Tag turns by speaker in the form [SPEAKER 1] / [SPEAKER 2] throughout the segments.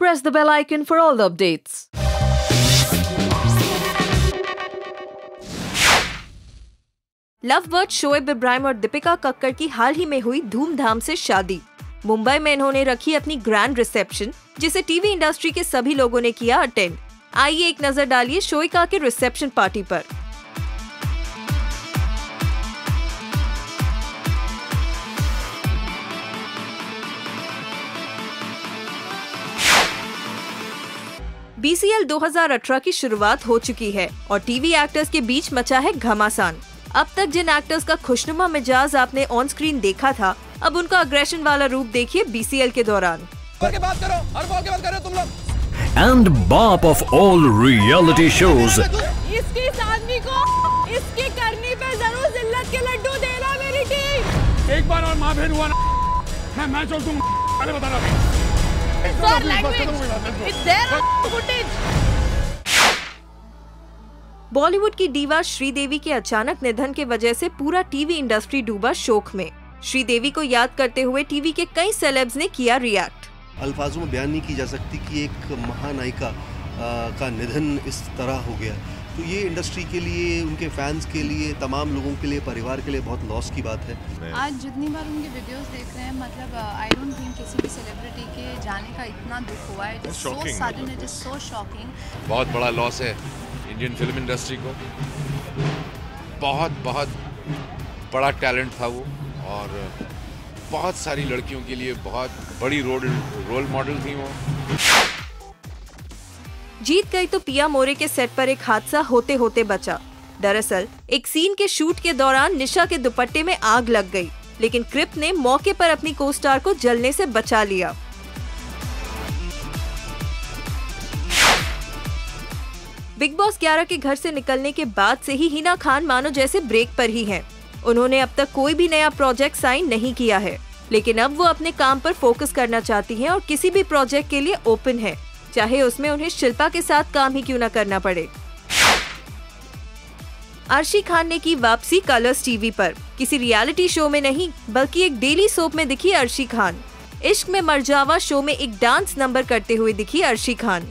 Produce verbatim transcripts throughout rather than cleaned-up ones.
[SPEAKER 1] press the bell icon for all the updates. Love bird Shoaib Ibrahim और दीपिका कक्कड़ की हाल ही में हुई धूमधाम से शादी। मुंबई में इन्होंने रखी अपनी ग्रैंड रिसेप्शन, जिसे टीवी इंडस्ट्री के सभी लोगों ने किया अटेंड। आइए एक नजर डालिए शोइका के रिसेप्शन पार्टी पर। बी सी एल दो हज़ार अठारह की शुरुआत हो चुकी है और टीवी एक्टर्स के बीच मचा है घमासान। अब तक जिन एक्टर्स का खुशनुमा मिजाज आपने ऑन स्क्रीन देखा था, अब उनका अग्रेशन वाला रूप देखिए बी सी एल के दौरान।
[SPEAKER 2] के बात करो, और के बात करो तुम लोग।
[SPEAKER 3] And bop of all reality shows.
[SPEAKER 4] इसकी इस आदमी को इसकी करनी पे जरूर जिल्लत के लड्डू देना मेरी टीम।
[SPEAKER 2] एक बार और माँ बहन हुआ ना, मैं मैच और तुम अरे बता रहा
[SPEAKER 4] Sir, language. It's there on footage.
[SPEAKER 1] Bollywood की डीवा श्रीदेवी के अचानक निधन के वजह से पूरा टीवी इंडस्ट्री डूबा शोक में। श्रीदेवी को याद करते हुए टीवी के कई सेलेब्स ने किया रिएक्ट।
[SPEAKER 5] अल्फाजों में बयान नहीं की जा सकती कि एक महानायिका का निधन इस तरह हो गया, तो ये इंडस्ट्री के लिए, उनके फैंस के लिए, तमाम लोगों के लिए, परिवार के लिए बहुत लॉस की बात है।
[SPEAKER 6] आज जितनी बार उनके वीडियोस देख रहे हैं, मतलब आई डोंट थिंक किसी भी सेलिब्रिटी के जाने का इतना दुख हुआ है। So sudden, it is so shocking.
[SPEAKER 7] बहुत बड़ा लॉस है इंडियन फिल्म इंडस्ट्री को। बहुत बहुत बड़ा टैलेंट था वो, और बहुत सारी लड़कियों के लिए बहुत बड़ी रोल रोल मॉडल थी वो।
[SPEAKER 1] जीत गई तो पिया मोरे के सेट पर एक हादसा होते होते बचा। दरअसल एक सीन के शूट के दौरान निशा के दुपट्टे में आग लग गई, लेकिन क्रिप ने मौके पर अपनी को स्टार को जलने से बचा लिया। बिग बॉस ग्यारह के घर से निकलने के बाद से ही हिना खान मानो जैसे ब्रेक पर ही हैं। उन्होंने अब तक कोई भी नया प्रोजेक्ट साइन नहीं किया है, लेकिन अब वो अपने काम पर फोकस करना चाहती हैं और किसी भी प्रोजेक्ट के लिए ओपन है, चाहे उसमें उन्हें शिल्पा के साथ काम ही क्यों न करना पड़े। अर्शी खान ने की वापसी कलर्स टीवी पर। किसी रियलिटी शो में नहीं, बल्कि एक डेली सोप में दिखी अर्शी खान। इश्क में मरजावा शो में एक डांस नंबर करते हुए दिखी अर्शी खान।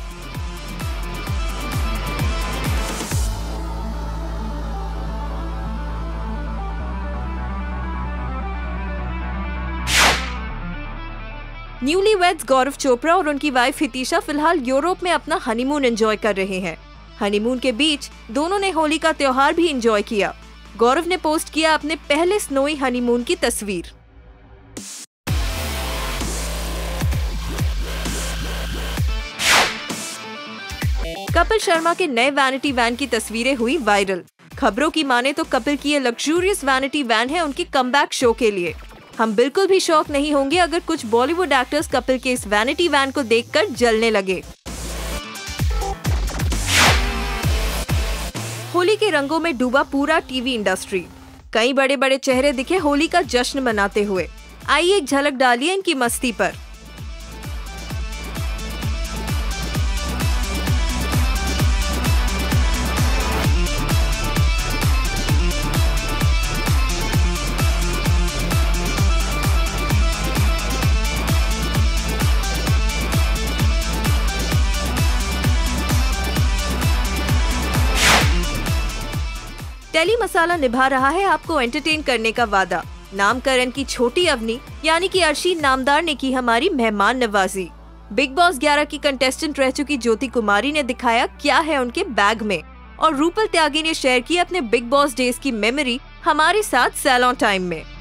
[SPEAKER 1] न्यूलीवेड्स गौरव चोपड़ा और उनकी वाइफ हितिशा फिलहाल यूरोप में अपना हनीमून एंजॉय कर रहे हैं। हनीमून के बीच दोनों ने होली का त्योहार भी एंजॉय किया। गौरव ने पोस्ट किया अपने पहले स्नोई हनीमून की तस्वीर। कपिल शर्मा के नए वैनिटी वैन की तस्वीरें हुई वायरल। खबरों की माने तो कपिल की ये लग्जूरियस वैनिटी वैन है उनकी कमबैक शो के लिए। हम बिल्कुल भी शॉक नहीं होंगे अगर कुछ बॉलीवुड एक्टर्स कपिल के इस वैनिटी वैन को देखकर जलने लगे। होली के रंगों में डूबा पूरा टीवी इंडस्ट्री। कई बड़े बड़े चेहरे दिखे होली का जश्न मनाते हुए। आइए एक झलक डालिए इनकी मस्ती पर। टेली मसाला निभा रहा है आपको एंटरटेन करने का वादा। नामकरण की छोटी अवनी यानी कि अर्शी नामदार ने की हमारी मेहमान नवाजी। बिग बॉस ग्यारह की कंटेस्टेंट रह चुकी ज्योति कुमारी ने दिखाया क्या है उनके बैग में, और रूपल त्यागी ने शेयर की अपने बिग बॉस डेज की मेमोरी हमारे साथ सैलॉन टाइम में।